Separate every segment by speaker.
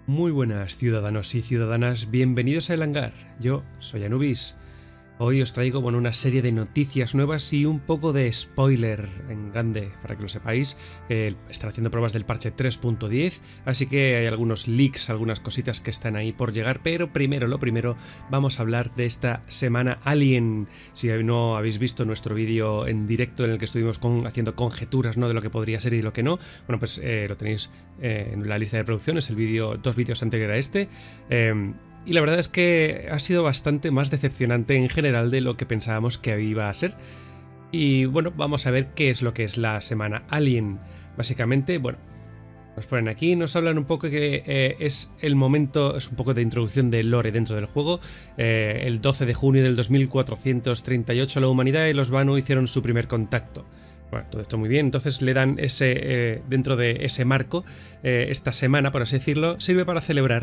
Speaker 1: Muy buenas ciudadanos y ciudadanas, bienvenidos a El Hangar. Yo soy Anubis. Hoy os traigo una serie de noticias nuevas y un poco de spoiler en grande, para que lo sepáis. Están haciendo pruebas del parche 3.10, así que hay algunos leaks, algunas cositas que están ahí por llegar, pero lo primero, vamos a hablar de esta semana Alien. Si no habéis visto nuestro vídeo en directo en el que estuvimos haciendo conjeturas, ¿no?, de lo que podría ser y lo que no, bueno, pues lo tenéis en la lista de reproducción, es el vídeo, 2 vídeos anterior a este. Y la verdad es que ha sido bastante más decepcionante en general de lo que pensábamos que iba a ser. Y bueno, vamos a ver qué es lo que es la semana Alien. Básicamente, bueno, nos ponen aquí, nos hablan un poco que es el momento, es un poco de introducción de lore dentro del juego. El 12 de junio del 2438 la humanidad y los Vanu hicieron su primer contacto. Bueno, todo esto muy bien, entonces le dan dentro de ese marco, esta semana, por así decirlo, sirve para celebrar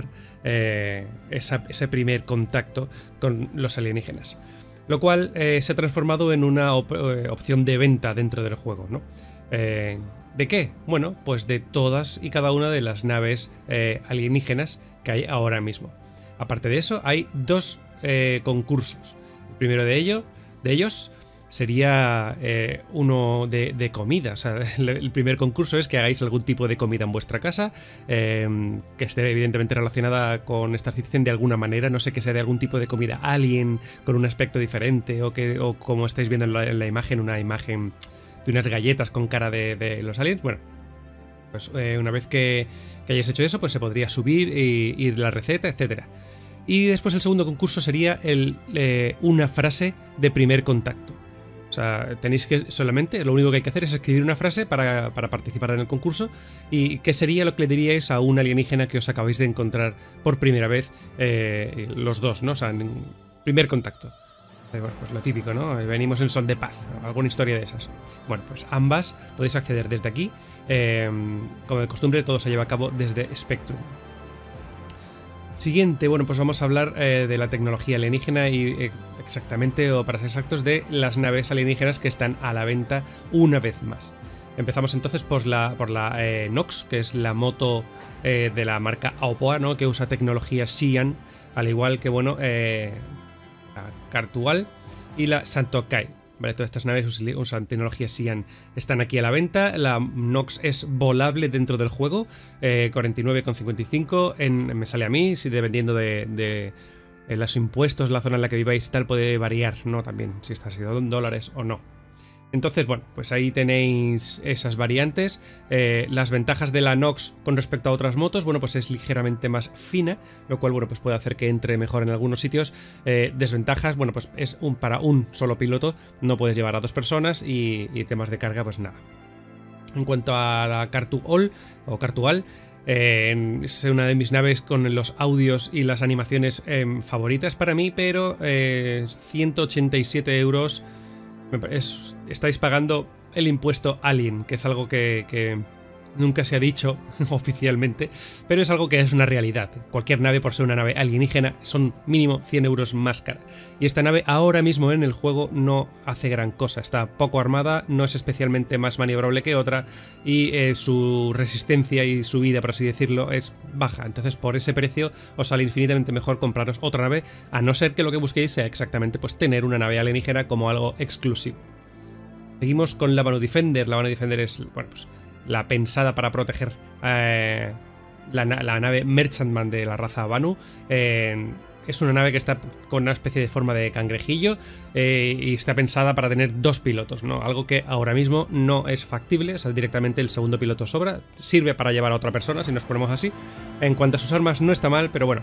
Speaker 1: ese primer contacto con los alienígenas. Lo cual se ha transformado en una opción de venta dentro del juego, ¿no? ¿De qué? Bueno, pues de todas y cada una de las naves alienígenas que hay ahora mismo. Aparte de eso, hay 2 concursos. El primero de ellos sería uno de comida. O sea, el primer concurso es que hagáis algún tipo de comida en vuestra casa, que esté evidentemente relacionada con Star Citizen de alguna manera. No sé, que sea de algún tipo de comida alien con un aspecto diferente, o como estáis viendo en la imagen, una imagen de unas galletas con cara de los aliens. Bueno, pues una vez que hayáis hecho eso, pues se podría subir y la receta, etcétera. Y después el segundo concurso sería una frase de primer contacto. O sea, tenéis que solamente, lo único que hay que hacer es escribir una frase para participar en el concurso. ¿Y qué sería lo que le diríais a un alienígena que os acabáis de encontrar por primera vez, los dos, ¿no? O sea, en primer contacto. Bueno, pues lo típico, ¿no? Venimos en son de paz, alguna historia de esas. Bueno, pues ambas podéis acceder desde aquí. Como de costumbre, todo se lleva a cabo desde Spectrum. Siguiente, bueno, pues vamos a hablar de la tecnología alienígena y exactamente, o para ser exactos, de las naves alienígenas que están a la venta una vez más. Empezamos entonces por la Nox, que es la moto de la marca Aopoa, ¿no?, que usa tecnología Xi'an, al igual que, bueno, la Cartual y la Santokai. Vale, todas estas naves usan tecnología Xi'an. Están aquí a la venta. La Nox es volable dentro del juego, 49,55 me sale a mí. Si dependiendo de los impuestos, la zona en la que viváis y tal, puede variar, ¿no? También, si está sido en dólares o no. Entonces, bueno, pues ahí tenéis esas variantes. Las ventajas de la Nox con respecto a otras motos, bueno, pues es ligeramente más fina, lo cual, bueno, pues puede hacer que entre mejor en algunos sitios. Desventajas, bueno, pues es para un solo piloto, no puedes llevar a 2 personas y temas de carga, pues nada. En cuanto a la Cartual o Cartual, es una de mis naves con los audios y las animaciones favoritas para mí, pero 187 euros. Estáis pagando el impuesto Alien, que es algo que nunca se ha dicho oficialmente, pero es algo que es una realidad. Cualquier nave, por ser una nave alienígena, son mínimo 100 euros más cara. Y esta nave ahora mismo en el juego no hace gran cosa. Está poco armada, no es especialmente más maniobrable que otra, y su resistencia y su vida, por así decirlo, es baja. Entonces, por ese precio os sale infinitamente mejor compraros otra nave, a no ser que lo que busquéis sea exactamente, pues, tener una nave alienígena como algo exclusivo. Seguimos con la Vanu Defender. La Vanu Defender es, bueno, pues la pensada para proteger la nave Merchantman de la raza Vanu. Es una nave que está con una especie de forma de cangrejillo, y está pensada para tener 2 pilotos, ¿no? Algo que ahora mismo no es factible. O sea, directamente el segundo piloto sobra. Sirve para llevar a otra persona, si nos ponemos así. En cuanto a sus armas, no está mal, pero bueno.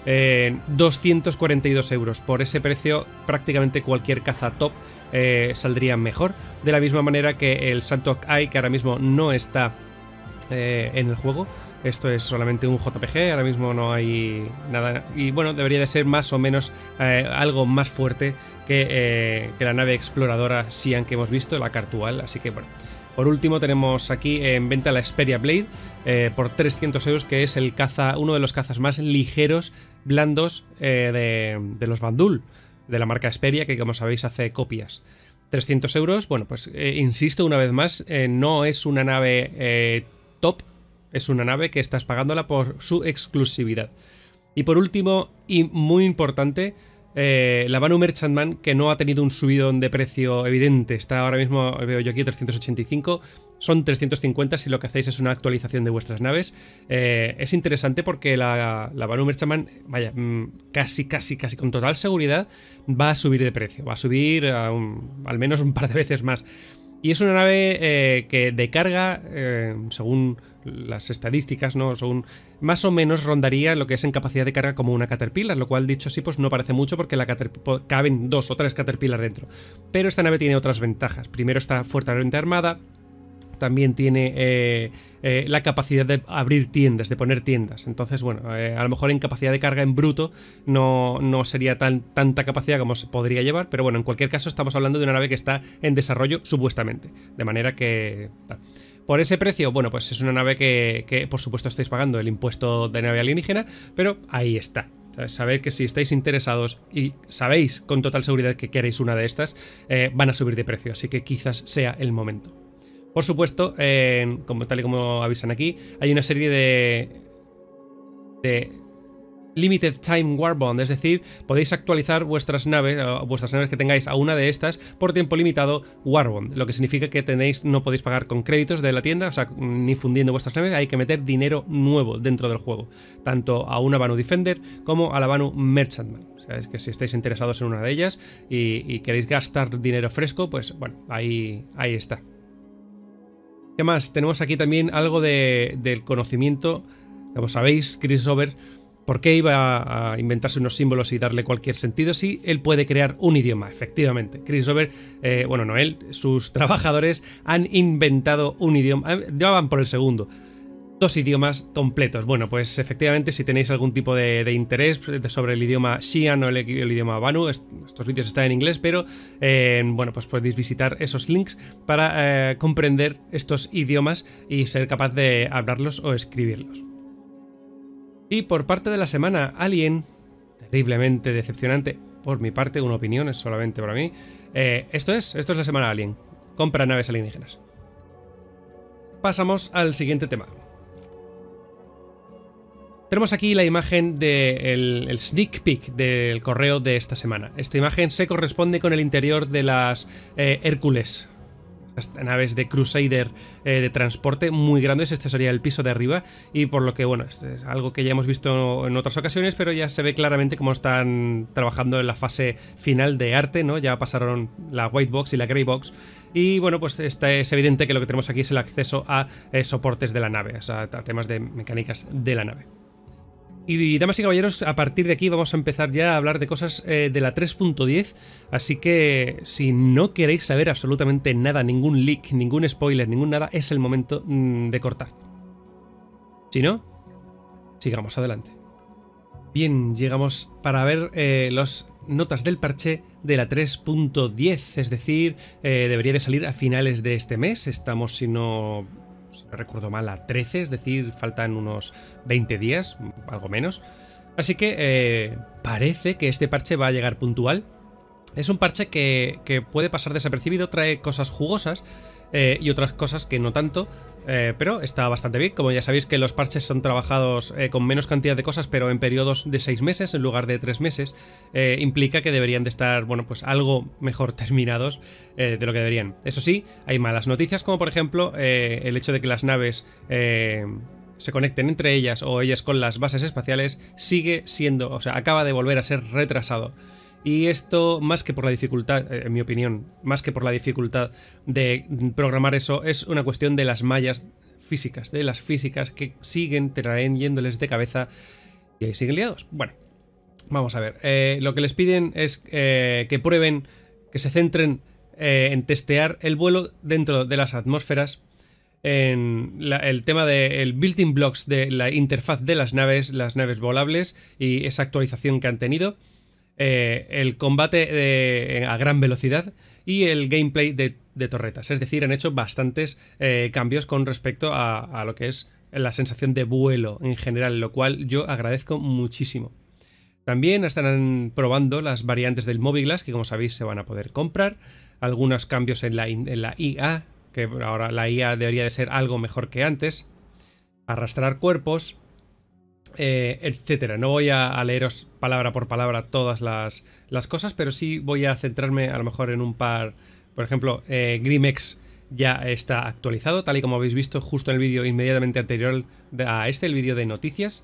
Speaker 1: 242 euros. Por ese precio, prácticamente cualquier caza top saldría mejor. De la misma manera que el Santokai, que ahora mismo no está en el juego. Esto es solamente un JPG, ahora mismo no hay nada. Y bueno, debería de ser más o menos algo más fuerte que la nave exploradora Xi'an que hemos visto, la Cartual. Así que bueno. Por último, tenemos aquí en venta la Xperia Blade por 300 euros, que es uno de los cazas más ligeros, blandos de los Bandul, de la marca Xperia, que como sabéis hace copias. 300 euros, bueno, pues insisto una vez más, no es una nave top, es una nave que estás pagándola por su exclusividad. Y por último, y muy importante, la Banu Merchantman, que no ha tenido un subidón de precio evidente, está ahora mismo, veo yo aquí, 385, son 350 si lo que hacéis es una actualización de vuestras naves. Es interesante porque la Banu Merchantman, vaya, casi con total seguridad va a subir de precio, va a subir al menos un par de veces más. Y es una nave que de carga, según las estadísticas, ¿no? Más o menos rondaría lo que es en capacidad de carga como una Caterpillar, lo cual, dicho así, pues no parece mucho porque caben 2 o 3 Caterpillar dentro. Pero esta nave tiene otras ventajas. Primero, está fuertemente armada. También tiene la capacidad de abrir tiendas, de poner tiendas. Entonces, bueno, a lo mejor en capacidad de carga en bruto no sería tanta capacidad como se podría llevar, pero bueno, en cualquier caso estamos hablando de una nave que está en desarrollo supuestamente. De manera que... Por ese precio, bueno, pues es una nave que por supuesto estáis pagando el impuesto de nave alienígena, pero ahí está. Sabed que si estáis interesados y sabéis con total seguridad que queréis una de estas, van a subir de precio, así que quizás sea el momento. Por supuesto, tal y como avisan aquí, hay una serie de Limited Time Warbond, es decir, podéis actualizar vuestras naves que tengáis a una de estas por tiempo limitado Warbond, lo que significa que no podéis pagar con créditos de la tienda, o sea, ni fundiendo vuestras naves, hay que meter dinero nuevo dentro del juego, tanto a una Banu Defender como a la Banu Merchantman. O sea, es que si estáis interesados en una de ellas y queréis gastar dinero fresco, pues bueno, ahí está. ¿Qué más? Tenemos aquí también algo del conocimiento. Como sabéis, Chris Roberts, ¿por qué iba a inventarse unos símbolos y darle cualquier sentido si él puede crear un idioma? Efectivamente, Chris Roberts, bueno, no él, sus trabajadores han inventado un idioma, ya van por el segundo. 2 idiomas completos. Bueno, pues efectivamente, si tenéis algún tipo de interés sobre el idioma Xi'an o el idioma Banu, estos vídeos están en inglés, pero bueno, pues podéis visitar esos links para comprender estos idiomas y ser capaz de hablarlos o escribirlos. Y por parte de la semana, Alien, terriblemente decepcionante, por mi parte, una opinión, es solamente para mí. Esto es la semana Alien. Compra naves alienígenas. Pasamos al siguiente tema. Tenemos aquí la imagen del sneak peek del correo de esta semana. Esta imagen se corresponde con el interior de las Hércules, las naves de Crusader de transporte muy grandes. Este sería el piso de arriba y por lo que, bueno, este es algo que ya hemos visto en otras ocasiones, pero ya se ve claramente cómo están trabajando en la fase final de arte, ¿no? Ya pasaron la white box y la grey box y, bueno, pues es evidente que lo que tenemos aquí es el acceso a soportes de la nave, o sea, a temas de mecánicas de la nave. Y damas y caballeros, a partir de aquí vamos a empezar ya a hablar de cosas de la 3.10, así que si no queréis saber absolutamente nada, ningún leak, ningún spoiler, ningún nada, es el momento de cortar. Si no, sigamos adelante. Bien, llegamos para ver las notas del parche de la 3.10, es decir, debería de salir a finales de este mes, estamos si no recuerdo mal a 13, es decir, faltan unos 20 días, algo menos. Así que parece que este parche va a llegar puntual. Es un parche que puede pasar desapercibido, trae cosas jugosas y otras cosas que no tanto, pero está bastante bien. Como ya sabéis que los parches son trabajados con menos cantidad de cosas, pero en periodos de 6 meses en lugar de 3 meses, implica que deberían de estar, bueno, pues algo mejor terminados de lo que deberían. Eso sí, hay malas noticias, como por ejemplo el hecho de que las naves se conecten entre ellas o ellas con las bases espaciales sigue siendo, o sea, acaba de volver a ser retrasado. Y esto, más que por la dificultad, en mi opinión, más que por la dificultad de programar eso, es una cuestión de las mallas físicas, de las físicas que siguen trayéndoles de cabeza y ahí siguen liados. Bueno, vamos a ver. Lo que les piden es que prueben, que se centren en testear el vuelo dentro de las atmósferas, en el tema del building blocks de la interfaz de las naves volables y esa actualización que han tenido. El combate a gran velocidad y el gameplay de torretas. Es decir, han hecho bastantes cambios con respecto a lo que es la sensación de vuelo en general, lo cual yo agradezco muchísimo. También estarán probando las variantes del Mobiglass, que como sabéis se van a poder comprar. Algunos cambios en la IA, que ahora la IA debería de ser algo mejor que antes. arrastrar cuerpos, etcétera. No voy a leeros palabra por palabra todas las cosas, pero sí voy a centrarme a lo mejor en un par. Por ejemplo, GrimX ya está actualizado, tal y como habéis visto justo en el vídeo inmediatamente anterior a el vídeo de noticias.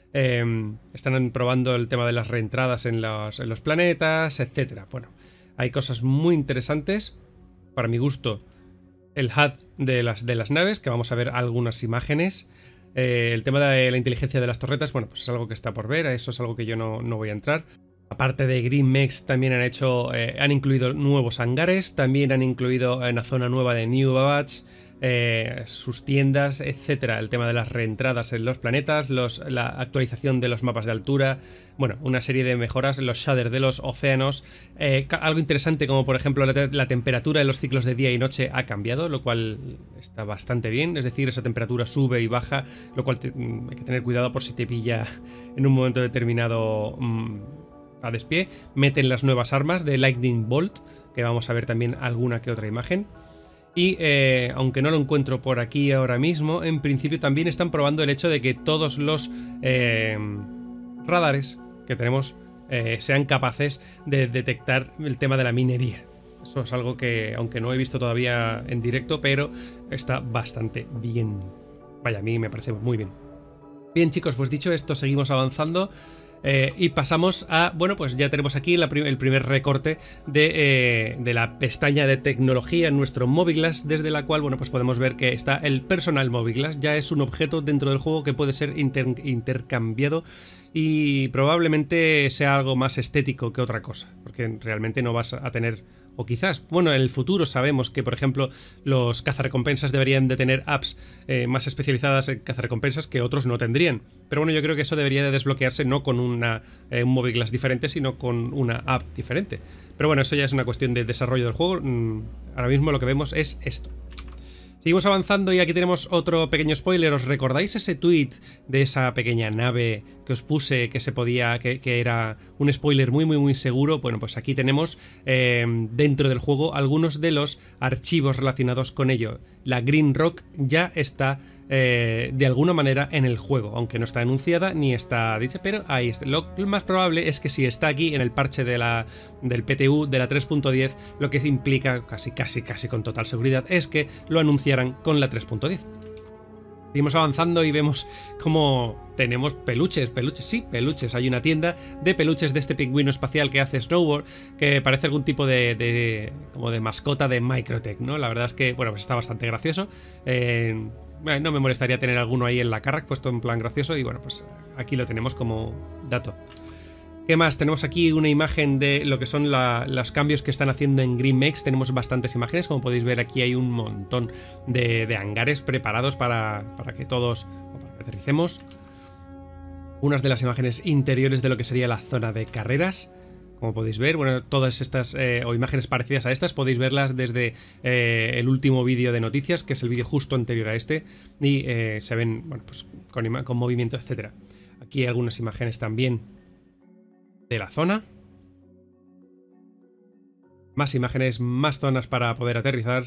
Speaker 1: Están probando el tema de las reentradas en los planetas, etcétera. Bueno, hay cosas muy interesantes. Para mi gusto, el HUD de las naves, que vamos a ver algunas imágenes. El tema de la inteligencia de las torretas, bueno, pues es algo que está por ver, a eso es algo que yo no voy a entrar. Aparte de GrimX, también han incluido nuevos hangares, también han incluido una zona nueva de New Babbage, sus tiendas, etcétera. El tema de las reentradas en los planetas, la actualización de los mapas de altura, bueno, una serie de mejoras en los shaders de los océanos. Algo interesante como por ejemplo la temperatura de los ciclos de día y noche ha cambiado, lo cual está bastante bien, es decir, esa temperatura sube y baja, lo cual hay que tener cuidado por si te pilla en un momento determinado a despié. Meten las nuevas armas de Lightning Bolt, que vamos a ver también alguna que otra imagen. Y aunque no lo encuentro por aquí ahora mismo, en principio también están probando el hecho de que todos los radares que tenemos sean capaces de detectar el tema de la minería. Eso es algo que, aunque no he visto todavía en directo, pero está bastante bien. Vaya, a mí me parece muy bien. Bien, chicos, pues dicho esto, seguimos avanzando. Y pasamos a, bueno, pues ya tenemos aquí el primer recorte de la pestaña de tecnología en nuestro Movieglass, desde la cual, bueno, pues podemos ver que está el Personal Movieglass. Ya es un objeto dentro del juego que puede ser intercambiado y probablemente sea algo más estético que otra cosa, porque realmente no vas a tener... O quizás, bueno, en el futuro sabemos que, por ejemplo, los cazarrecompensas deberían de tener apps más especializadas en cazarrecompensas que otros no tendrían. Pero bueno, yo creo que eso debería de desbloquearse no con un Movieglass diferente, sino con una app diferente. Pero bueno, eso ya es una cuestión de desarrollo del juego. Ahora mismo lo que vemos es esto. Seguimos avanzando y aquí tenemos otro pequeño spoiler. ¿Os recordáis ese tweet de esa pequeña nave que os puse que se podía, que era un spoiler muy seguro? Bueno, pues aquí tenemos dentro del juego algunos de los archivos relacionados con ello. La Green Rock ya está de alguna manera en el juego, aunque no está anunciada ni está dicha, pero ahí está. Lo más probable es que si está aquí en el parche del PTU de la 3.10, lo que implica casi con total seguridad es que lo anunciarán con la 3.10. Seguimos avanzando y vemos cómo tenemos peluches. Hay una tienda de peluches de este pingüino espacial que hace snowboard, que parece algún tipo como de mascota de Microtech, ¿no? La verdad es que, bueno, pues está bastante gracioso. No me molestaría tener alguno ahí en la Carrack puesto en plan gracioso y bueno, pues aquí lo tenemos como dato. ¿Qué más? Tenemos aquí una imagen de lo que son los cambios que están haciendo en GrimX. Tenemos bastantes imágenes, como podéis ver aquí hay un montón de hangares preparados para que todos para que aterricemos. Unas de las imágenes interiores de lo que sería la zona de carreras. Como podéis ver, bueno, todas estas o imágenes parecidas a estas podéis verlas desde el último vídeo de noticias, que es el vídeo justo anterior a este, y se ven, bueno, pues con movimiento, etcétera. Aquí hay algunas imágenes también de la zona. Más imágenes, más zonas para poder aterrizar.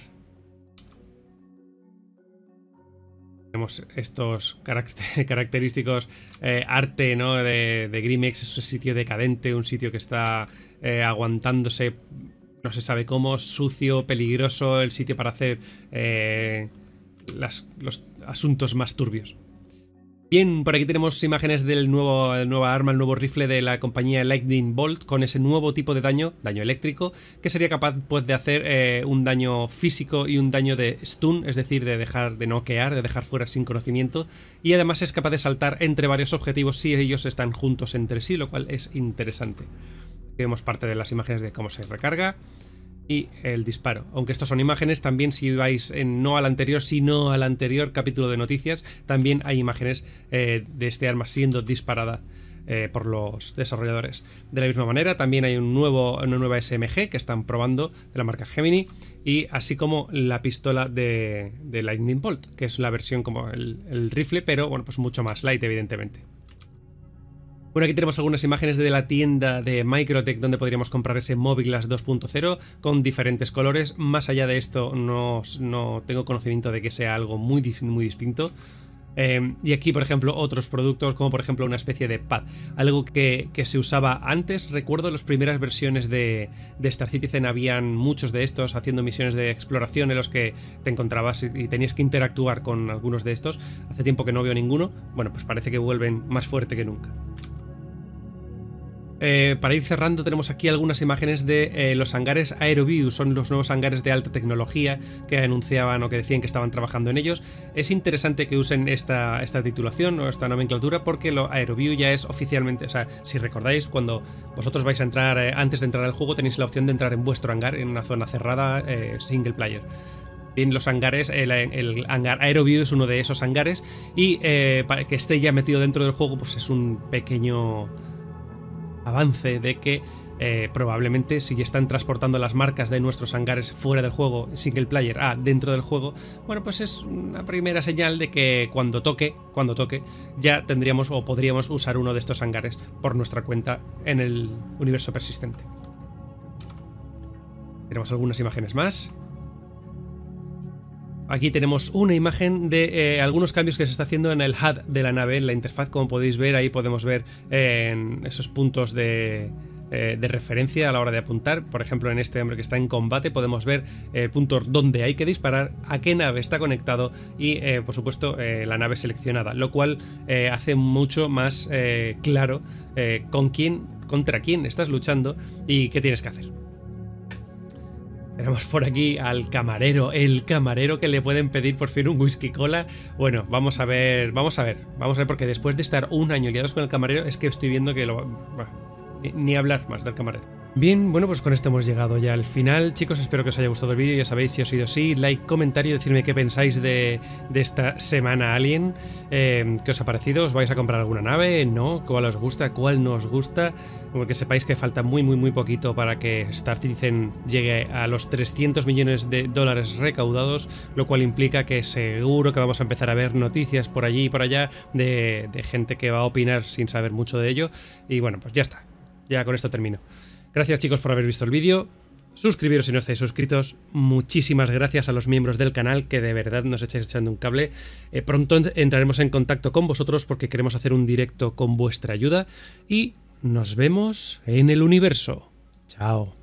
Speaker 1: Tenemos estos característicos arte, ¿no? de GrimX. Es un sitio decadente, un sitio que está aguantándose, no se sabe cómo, sucio, peligroso, el sitio para hacer los asuntos más turbios. Bien, por aquí tenemos imágenes del nueva arma, el nuevo rifle de la compañía Lightning Bolt, con ese nuevo tipo de daño eléctrico, que sería capaz pues, de hacer un daño físico y un daño de stun, es decir, de noquear, de dejar fuera sin conocimiento, y además es capaz de saltar entre varios objetivos si ellos están juntos entre sí, lo cual es interesante. Aquí vemos parte de las imágenes de cómo se recarga y el disparo. Aunque estos son imágenes, también si vais no al anterior, sino al anterior capítulo de noticias, también hay imágenes de este arma siendo disparada por los desarrolladores. De la misma manera, también hay una nueva SMG que están probando de la marca Gemini, y así como la pistola de Lightning Bolt, que es la versión como el rifle, pero bueno, pues mucho más light, evidentemente. Bueno, aquí tenemos algunas imágenes de la tienda de Microtech donde podríamos comprar ese Movieglass 2.0 con diferentes colores. Más allá de esto no tengo conocimiento de que sea algo muy distinto. Y aquí, por ejemplo, otros productos como por ejemplo una especie de pad, algo que se usaba antes. Recuerdo las primeras versiones de Star Citizen, habían muchos de estos haciendo misiones de exploración en los que te encontrabas y tenías que interactuar con algunos de estos. Hace tiempo que no veo ninguno. Bueno, pues parece que vuelven más fuerte que nunca. Para ir cerrando, tenemos aquí algunas imágenes de los hangares Aeroview. Son los nuevos hangares de alta tecnología que anunciaban o que decían que estaban trabajando en ellos. Es interesante que usen esta titulación o esta nomenclatura, porque lo Aeroview ya es oficialmente, o sea, si recordáis, cuando vosotros vais a entrar, antes de entrar al juego, tenéis la opción de entrar en vuestro hangar, en una zona cerrada, single player. Bien, los hangares, el hangar Aeroview es uno de esos hangares, y para que esté ya metido dentro del juego, pues es un pequeño avance de que probablemente, si están transportando las marcas de nuestros hangares fuera del juego, single player, dentro del juego, bueno, pues es una primera señal de que cuando toque, ya tendríamos o podríamos usar uno de estos hangares por nuestra cuenta en el universo persistente. Tenemos algunas imágenes más. Aquí tenemos una imagen de algunos cambios que se está haciendo en el HUD de la nave, en la interfaz. Como podéis ver, ahí podemos ver esos puntos de referencia a la hora de apuntar. Por ejemplo, en este hombre que está en combate podemos ver el punto donde hay que disparar, a qué nave está conectado y, por supuesto, la nave seleccionada, lo cual hace mucho más claro contra quién estás luchando y qué tienes que hacer. Tenemos por aquí al camarero, el camarero que le pueden pedir por fin un whisky cola. Bueno, vamos a ver, porque después de estar un año liados con el camarero, es que estoy viendo que ni hablar más del camarero. Bien, bueno, pues con esto hemos llegado ya al final, chicos. Espero que os haya gustado el vídeo. Ya sabéis, si os ha sido así, like, comentario, decirme qué pensáis de esta semana Alien. ¿Qué os ha parecido? ¿Os vais a comprar alguna nave? ¿No? ¿Cuál os gusta? ¿Cuál no os gusta? Porque sepáis que falta muy poquito para que Star Citizen llegue a los 300 millones de dólares recaudados, lo cual implica que seguro que vamos a empezar a ver noticias por allí y por allá de gente que va a opinar sin saber mucho de ello. Y bueno, pues ya está. Ya con esto termino. Gracias, chicos, por haber visto el vídeo. Suscribiros si no estáis suscritos. Muchísimas gracias a los miembros del canal, que de verdad nos estáis echando un cable. Pronto entraremos en contacto con vosotros porque queremos hacer un directo con vuestra ayuda. Y nos vemos en el universo. Chao.